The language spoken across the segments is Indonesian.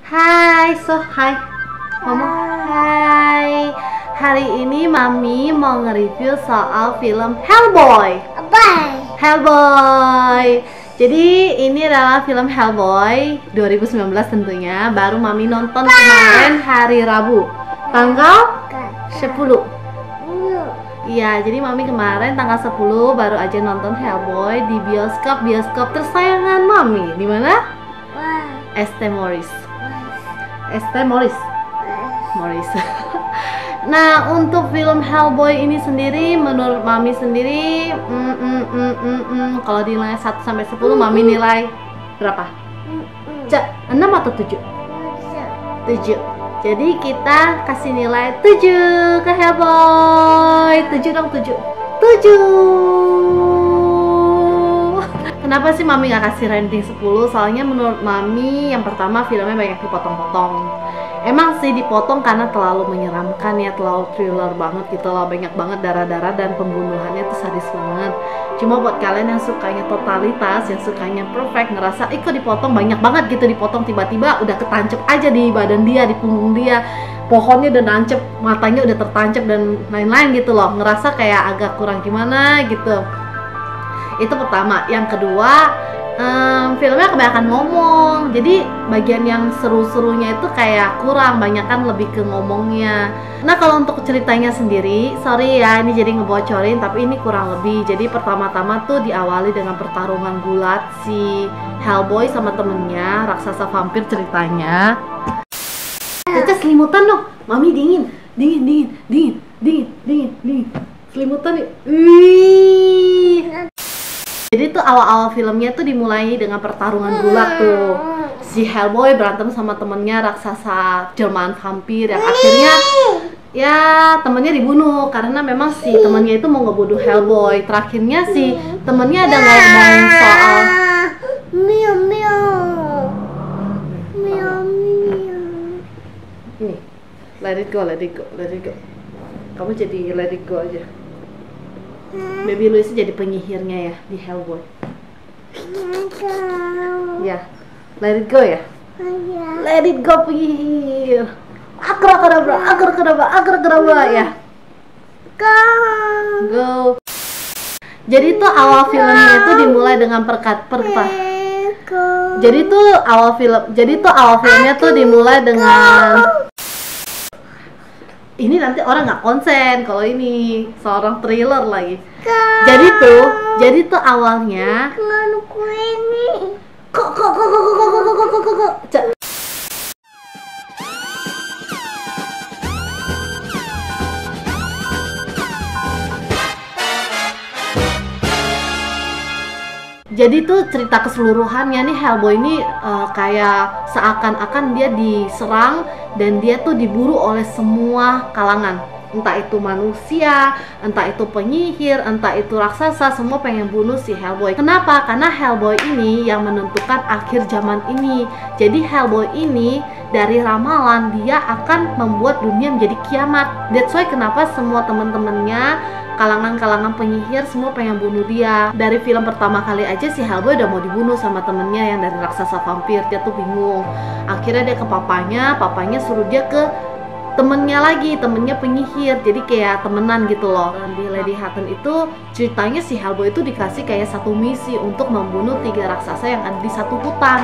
Hai, Mama. Hai. Hari ini Mami mau nge-review soal film Hellboy. Hellboy. Jadi ini adalah film Hellboy 2019 tentunya. Baru Mami nonton kemarin hari Rabu, tanggal 10. Iya, jadi Mami kemarin tanggal 10 baru aja nonton Hellboy di bioskop tersayangan Mami. Di mana? ST Morris. Nah, untuk film Hellboy ini sendiri, menurut Mami sendiri, kalau dinilai 1 sampai 10, Mami nilai berapa? 6 atau 7? 7. Jadi kita kasih nilai 7 ke Hellboy. 7 dong, 7. Kenapa sih Mami gak kasih rating 10? Soalnya menurut Mami, yang pertama filmnya banyak dipotong-potong. Emang sih dipotong karena terlalu menyeramkan ya, terlalu thriller banget gitu loh. Banyak banget darah-darah dan pembunuhannya tuh sadis banget. Cuma buat kalian yang sukanya totalitas, yang sukanya perfect, ngerasa kok dipotong banyak banget gitu, dipotong tiba-tiba udah ketancep aja di badan dia, di punggung dia, pohonnya udah nancep, matanya udah tertancep dan lain-lain gitu loh. Ngerasa kayak agak kurang gimana gitu. Itu pertama. Yang kedua, filmnya kebanyakan ngomong. Jadi bagian yang seru-serunya itu kayak kurang, banyakan lebih ke ngomongnya. Nah, kalau untuk ceritanya sendiri, sorry ya ini jadi ngebocorin, tapi ini kurang lebih. Jadi pertama-tama tuh diawali dengan pertarungan gulat si Hellboy sama temennya, raksasa vampir ceritanya. Caca selimutan dong, Mami dingin. Selimutan nih. Jadi tuh awal-awal filmnya tuh dimulai dengan pertarungan gulat tuh. Si Hellboy berantem sama temennya raksasa Jerman vampir yang akhirnya ya temennya dibunuh karena memang si temennya itu mau ngebunuh Hellboy. Terakhirnya si temennya ada ngomong soal ini, let it go. Kamu jadi let it go aja. Baby Louis jadi penyihirnya ya di Hellboy. Ya, let it go ya. Let it go penyihir. Agar ya. Go. Jadi tuh awal filmnya itu dimulai dengan Jadi tuh awal filmnya tuh dimulai dengan ini nanti orang nggak konsen kalau ini seorang thriller lagi. Jadi tuh awalnya kok jadi tuh cerita keseluruhannya nih Hellboy ini kayak seakan-akan dia diserang dan dia tuh diburu oleh semua kalangan. Entah itu manusia, entah itu penyihir, entah itu raksasa, semua pengen bunuh si Hellboy. Kenapa? Karena Hellboy ini yang menentukan akhir zaman ini. Jadi Hellboy ini dari ramalan dia akan membuat dunia menjadi kiamat. That's why kenapa semua teman-temannya, kalangan-kalangan penyihir semua pengen bunuh dia. Dari film pertama kali aja si Hellboy udah mau dibunuh sama temennya yang dari raksasa vampir. Dia tuh bingung. Akhirnya dia ke papanya suruh dia ke temennya lagi, temennya penyihir. Jadi kayak temenan gitu loh. Di Lady Hutton itu ceritanya si Hellboy itu dikasih kayak satu misi untuk membunuh 3 raksasa yang ada di satu hutan.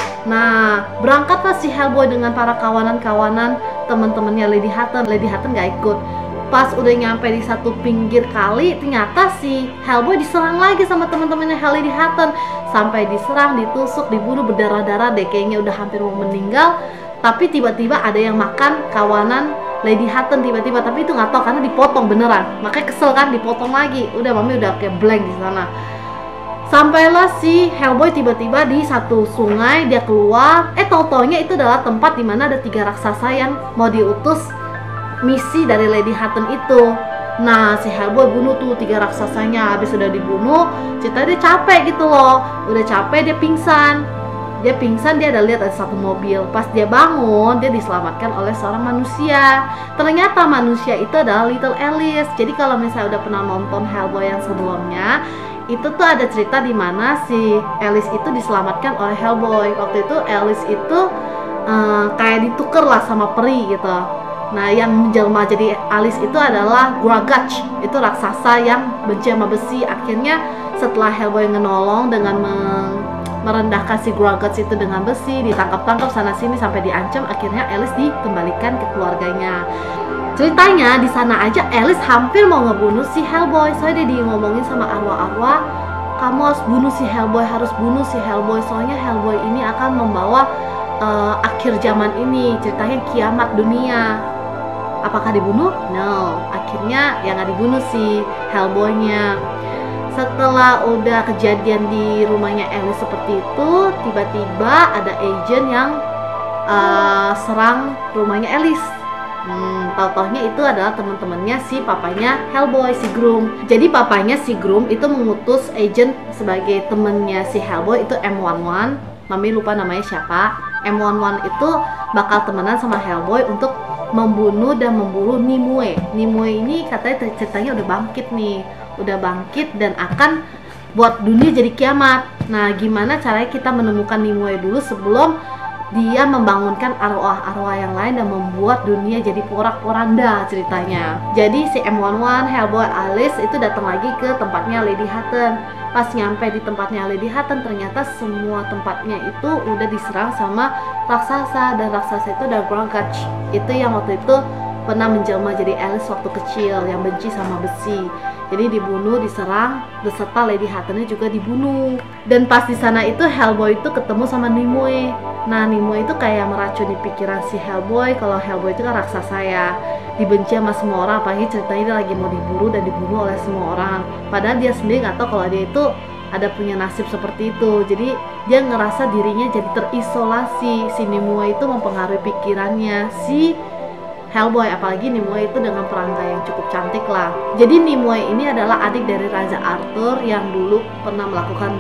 Nah, berangkatlah si Hellboy dengan para kawanan-kawanan teman-temannya Lady Hutton. Lady Hutton gak ikut. Pas udah nyampe di satu pinggir kali, ternyata si Hellboy diserang lagi sama teman-temannya Lady Hutton. Sampai diserang, ditusuk, dibunuh, berdarah-darah deh, kayaknya udah hampir mau meninggal. Tapi tiba-tiba ada yang makan kawanan Lady Hutton tiba-tiba, tapi itu nggak tahu karena dipotong beneran. Makanya kesel kan, dipotong lagi. Udah Mami udah kayak blank di sana. Sampailah si Hellboy tiba-tiba di satu sungai, dia keluar. Tau-taunya itu adalah tempat dimana ada 3 raksasa yang mau diutus misi dari Lady Hutton itu. Nah, si Hellboy bunuh tuh 3 raksasanya. Habis udah dibunuh, cerita dia capek gitu loh. Udah capek dia pingsan. Dia ada lihat ada satu mobil. Pas dia bangun, dia diselamatkan oleh seorang manusia. Ternyata manusia itu adalah Little Alice. Jadi kalau misalnya udah pernah nonton Hellboy yang sebelumnya, itu tuh ada cerita di mana si Alice itu diselamatkan oleh Hellboy. Waktu itu Alice itu kayak dituker lah sama peri gitu. Nah, yang menjelma jadi Alice itu adalah Gragatch, itu raksasa yang benci sama besi. Akhirnya setelah Hellboy ngenolong dengan merendahkan si Gragatch itu dengan besi, ditangkap-tangkap sana sini sampai diancam, akhirnya Alice dikembalikan ke keluarganya. Ceritanya di sana aja Alice hampir mau ngebunuh si Hellboy, soalnya dia ngomongin sama arwah-arwah, kamu harus bunuh si Hellboy, harus bunuh si Hellboy, soalnya Hellboy ini akan membawa akhir zaman ini, ceritanya kiamat dunia. Apakah dibunuh? No, akhirnya yang nggak dibunuh si Hellboy-nya. Setelah udah kejadian di rumahnya Alice seperti itu, tiba-tiba ada agent yang serang rumahnya Alice. Tahu-taunya itu adalah teman-temannya si papanya Hellboy, si Groom. Jadi papanya si Groom itu mengutus agent sebagai temennya si Hellboy, itu M11. Mami lupa namanya siapa. M11 itu bakal temenan sama Hellboy untuk membunuh dan memburu Nimue. Nimue ini katanya ceritanya udah bangkit nih, udah bangkit dan akan buat dunia jadi kiamat. Nah, gimana caranya kita menemukan Nimue dulu sebelum dia membangunkan arwah-arwah yang lain dan membuat dunia jadi porak-poranda ceritanya. Jadi si M11, Hellboy, Alice itu datang lagi ke tempatnya Lady Hutton. Pas nyampe di tempatnya Lady Hutton, ternyata semua tempatnya itu udah diserang sama raksasa, dan raksasa itu adalah Gragatch. Itu yang waktu itu pernah menjelma jadi Alice waktu kecil, yang benci sama besi. Jadi dibunuh, diserang, beserta Lady Huttonnya juga dibunuh. Dan pas di sana itu Hellboy itu ketemu sama Nimue. Nah, Nimue itu kayak meracuni pikiran si Hellboy kalau Hellboy itu kan raksasa ya, dibenci sama semua orang, apalagi ceritanya dia lagi mau diburu dan dibunuh oleh semua orang. Padahal dia sendiri nggak tahu kalau dia itu ada punya nasib seperti itu. Jadi dia ngerasa dirinya jadi terisolasi. Si Nimue itu mempengaruhi pikirannya si Hellboy, apalagi Nimue itu dengan perangkai yang cukup cantik lah. Jadi Nimue ini adalah adik dari Raja Arthur yang dulu pernah melakukan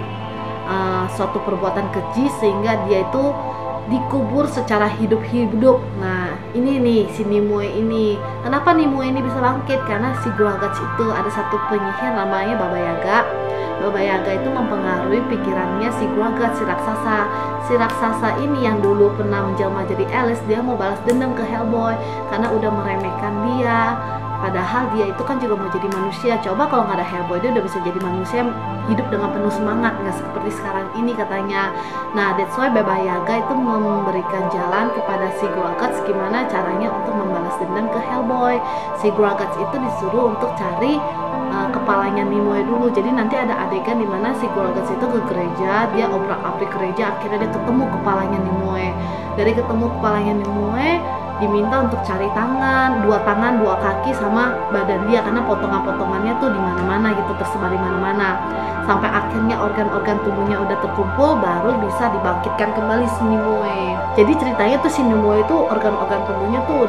suatu perbuatan keji sehingga dia itu dikubur secara hidup-hidup. Nah, ini nih si Nimue ini. Kenapa Nimue ini bisa bangkit? Karena si Gragatch itu ada satu penyihir namanya Baba Yaga. Baba Yaga itu mempengaruhi pikirannya si Gragatch, si raksasa. Si raksasa ini yang dulu pernah menjelma jadi Alice, dia mau balas dendam ke Hellboy karena udah meremehkan dia. Padahal dia itu kan juga mau jadi manusia. Coba kalau nggak ada Hellboy, dia udah bisa jadi manusia hidup dengan penuh semangat, nggak seperti sekarang ini katanya. Nah, that's why Baba Yaga itu memberikan jalan kepada si Gragatch gimana caranya untuk membalas dendam ke Hellboy. Si Gragatch itu disuruh untuk cari kepalanya Nimue dulu. Jadi nanti ada adegan dimana si Gragatch itu ke gereja, dia obrak-abrik gereja, akhirnya dia ketemu kepalanya Nimue. Dari ketemu kepalanya Nimue, diminta untuk cari tangan, dua kaki sama badan dia, karena potongan-potongannya tuh di mana-mana gitu, tersebar di mana-mana. Sampai akhirnya organ-organ tubuhnya udah terkumpul, baru bisa dibangkitkan kembali si Nimue. Jadi ceritanya tuh si Nimue itu organ-organ tubuhnya tuh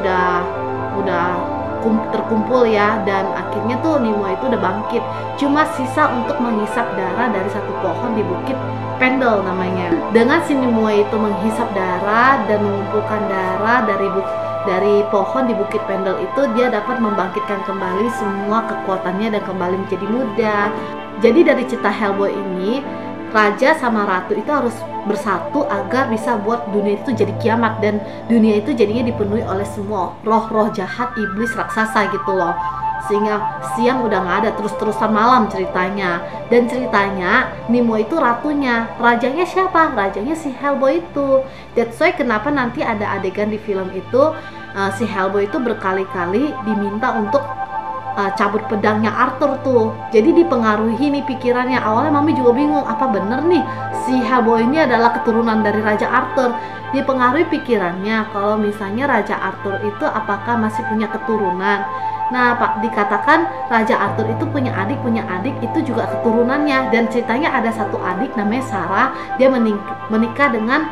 udah terkumpul ya, dan akhirnya tuh Nimue itu udah bangkit. Cuma sisa untuk menghisap darah dari satu pohon di Bukit Pendle namanya. Dengan si Nimue itu menghisap darah dan mengumpulkan darah dari pohon di Bukit Pendle itu, dia dapat membangkitkan kembali semua kekuatannya dan kembali menjadi muda. Jadi dari cerita Hellboy ini, raja sama ratu itu harus bersatu agar bisa buat dunia itu jadi kiamat, dan dunia itu jadinya dipenuhi oleh semua roh-roh jahat, iblis, raksasa gitu loh. Sehingga siang udah nggak ada, terus-terusan malam ceritanya. Dan ceritanya Nimue itu ratunya, rajanya siapa? Rajanya si Hellboy itu. That's why kenapa nanti ada adegan di film itu si Hellboy itu berkali-kali diminta untuk cabut pedangnya Arthur tuh. Jadi dipengaruhi nih pikirannya. Awalnya Mami juga bingung, apa bener nih si Hellboy ini adalah keturunan dari Raja Arthur. Dipengaruhi pikirannya kalau misalnya Raja Arthur itu apakah masih punya keturunan. Nah, Pak, dikatakan Raja Arthur itu punya adik itu juga keturunannya. Dan ceritanya ada satu adik namanya Sarah, dia menikah dengan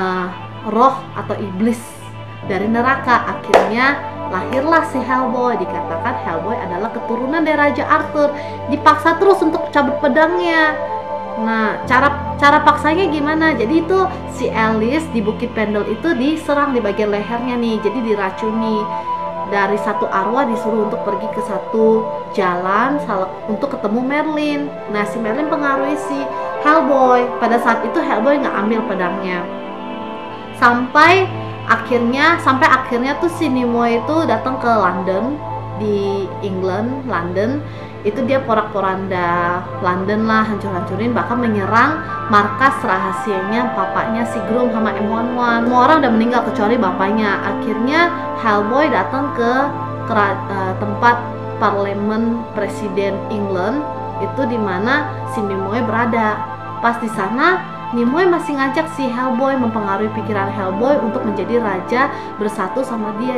roh atau iblis dari neraka. Akhirnya lahirlah si Hellboy. Dikatakan Hellboy adalah keturunan dari Raja Arthur. Dipaksa terus untuk cabut pedangnya. Nah, cara paksanya gimana? Jadi itu si Alice di Bukit Pendle itu diserang di bagian lehernya nih. Jadi diracuni. Dari satu arwah disuruh untuk pergi ke satu jalan untuk ketemu Merlin. Nah, si Merlin pengaruhi si Hellboy. Pada saat itu Hellboy nggak ambil pedangnya. Sampai Sampai akhirnya tuh si Nimoy itu datang ke London, di England, London. Itu dia porak-poranda London lah, hancur-hancurin, bahkan menyerang markas rahasianya bapaknya si Groom sama M11. Semua orang udah meninggal kecuali bapaknya. Akhirnya Hellboy datang ke tempat parlemen presiden England, itu dimana si Nimoy berada. Pas di sana Nimoy masih ngajak si Hellboy, mempengaruhi pikiran Hellboy untuk menjadi raja bersatu sama dia.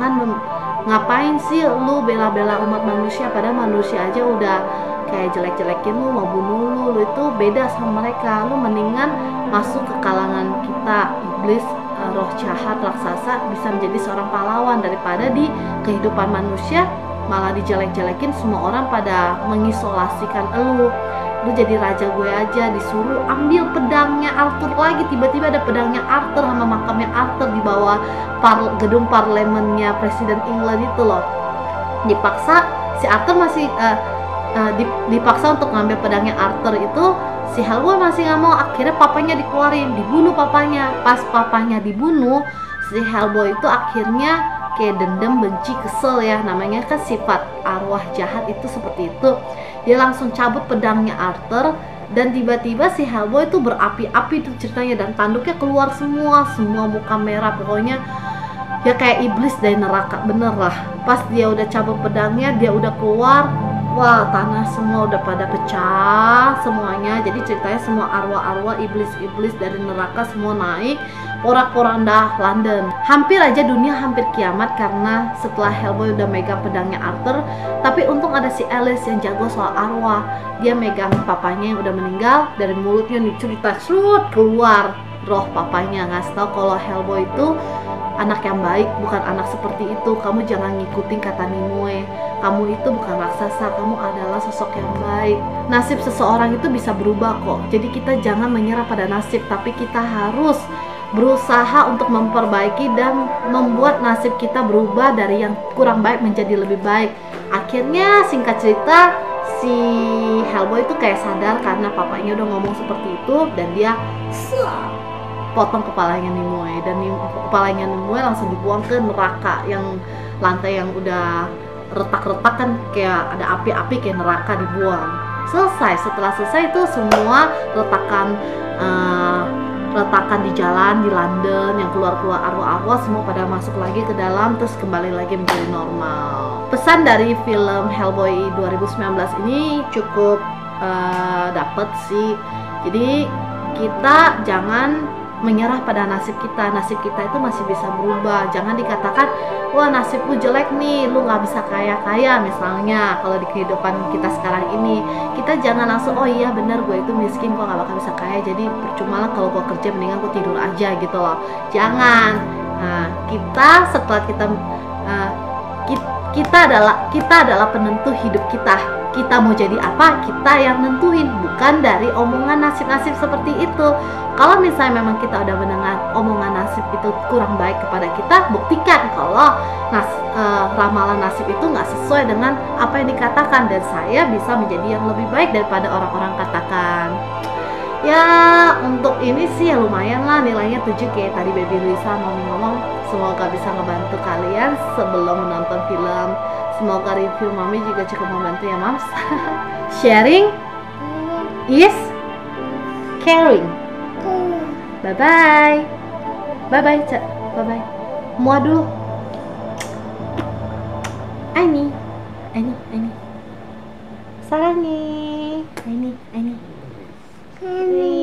Ngapain sih lu bela-bela umat manusia, padahal manusia aja udah kayak jelek-jelekin lu, mau bunuh lu itu beda sama mereka. Lu mendingan masuk ke kalangan kita, iblis, roh jahat, raksasa, bisa menjadi seorang pahlawan, daripada di kehidupan manusia malah dijelek-jelekin, semua orang pada mengisolasikan lu jadi raja gue aja. Disuruh ambil pedangnya Arthur lagi, tiba-tiba ada pedangnya Arthur sama makamnya Arthur di bawah gedung parlemennya presiden England itu loh. Dipaksa si Arthur masih dipaksa untuk ngambil pedangnya Arthur itu, si Hellboy masih nggak mau. Akhirnya papanya dikeluarin, dibunuh papanya. Pas papanya dibunuh, si Hellboy itu akhirnya kayak dendam, benci, kesel ya, namanya kan sifat arwah jahat itu seperti itu. Dia langsung cabut pedangnya Arthur, dan tiba-tiba si Hellboy itu berapi-api tuh ceritanya, dan tanduknya keluar semua muka merah, pokoknya ya kayak iblis dari neraka bener lah. Pas dia udah cabut pedangnya, dia udah keluar, wah tanah semua udah pada pecah semuanya. Jadi ceritanya semua arwah-arwah, iblis-iblis dari neraka semua naik porak-poranda London. Hampir aja dunia hampir kiamat karena setelah Hellboy udah megang pedangnya Arthur. Tapi untung ada si Alice yang jago soal arwah. Dia megang papanya yang udah meninggal, dari mulutnya nih cerita keluar roh papanya, ngasih tau kalau Hellboy itu anak yang baik, bukan anak seperti itu. Kamu jangan ngikutin kata Nimue. Kamu itu bukan raksasa, kamu adalah sosok yang baik. Nasib seseorang itu bisa berubah kok. Jadi kita jangan menyerah pada nasib, tapi kita harus berusaha untuk memperbaiki dan membuat nasib kita berubah dari yang kurang baik menjadi lebih baik. Akhirnya singkat cerita, si Hellboy itu kayak sadar karena papanya udah ngomong seperti itu, dan dia potong kepalanya Nimue, dan kepalanya Nimue langsung dibuang ke neraka, yang lantai yang udah retak-retak kan kayak ada api-api kayak neraka, dibuang. Setelah selesai itu semua retakan di jalan di London yang keluar arwah-arwah semua pada masuk lagi ke dalam, terus kembali lagi menjadi normal. Pesan dari film Hellboy 2019 ini cukup dapet sih. Jadi kita jangan menyerah pada nasib kita. Nasib kita itu masih bisa berubah. Jangan dikatakan, wah nasibku jelek nih, lu nggak bisa kaya-kaya misalnya. Kalau di kehidupan kita sekarang ini, kita jangan langsung, oh iya bener gue itu miskin, gue nggak bakal bisa kaya, jadi percuma lah kalau gue kerja, mendingan gue tidur aja gitu loh. Jangan. Nah, kita setelah kita adalah penentu hidup kita. Kita mau jadi apa, kita yang nentuin, bukan dari omongan nasib-nasib seperti itu. Kalau misalnya memang kita udah mendengar omongan nasib itu kurang baik kepada kita, buktikan kalau ramalan nasib itu nggak sesuai dengan apa yang dikatakan, dan saya bisa menjadi yang lebih baik daripada orang-orang katakan. Ya untuk ini sih ya lumayan lah, nilainya 7 kayak tadi Baby Luisa ngomong. Semoga bisa ngebantu kalian sebelum menonton film. Semoga review Mami juga cukup membantu ya Mams. Sharing is caring. Bye bye. Bye bye Cak. Bye bye. Mua dulu. Aini. Sarangi. Aini.